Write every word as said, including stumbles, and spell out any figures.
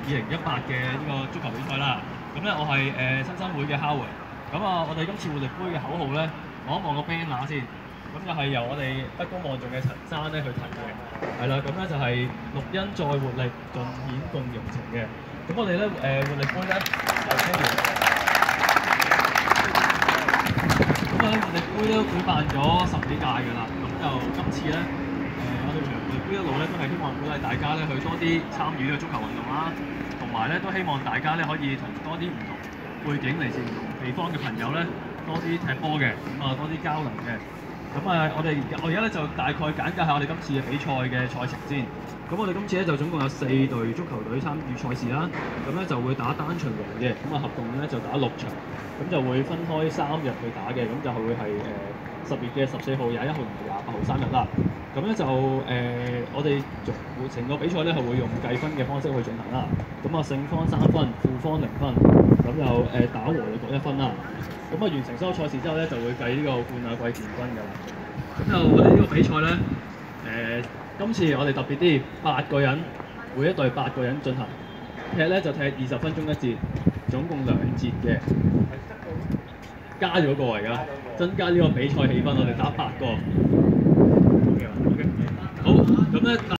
二零一八嘅呢個足球比賽啦。咁咧我係誒、呃、新生會嘅 Howard。咁啊，我哋今次活力杯嘅口號咧，望一望個 banner 先。咁就係由我哋德高望重嘅陳生咧去提嘅。係啦，咁咧就係綠茵再活力，盡顯共融情嘅。咁我哋咧誒活力杯咧就聽住。咁啊，活力杯都舉辦咗十幾屆㗎啦。咁就今次咧。我哋活力杯一路咧都係希望鼓勵大家咧去多啲參與呢個足球運動啦，同埋咧都希望大家咧可以同多啲唔同背景嚟自唔同地方嘅朋友咧多啲踢波嘅，咁啊多啲交流嘅。咁啊，我哋我而家咧就大概簡介下我哋今次嘅比賽嘅賽程先。咁我哋今次咧就總共有四隊足球隊參與賽事啦。咁咧就會打單循環嘅，咁啊合共咧就打六場，咁就會分開三日去打嘅，咁就會係誒十月嘅十四號、廿一號同埋廿八號三日啦。咁咧就誒、呃，我哋會成個比賽咧係會用計分嘅方式去進行啦。咁啊，勝方三分，負方零分，咁就誒、呃、打和就各一分啦。咁啊，完成所有賽事之後咧，就會計呢個冠亞季冠軍㗎啦。咁就我哋呢個比賽咧，誒、呃、今次我哋特別啲，八個人，每一隊八個人進行踢咧就踢二十分鐘一節，總共兩節嘅。加咗個而家，增加呢個比賽氣氛，我哋打八個。好，咁咧。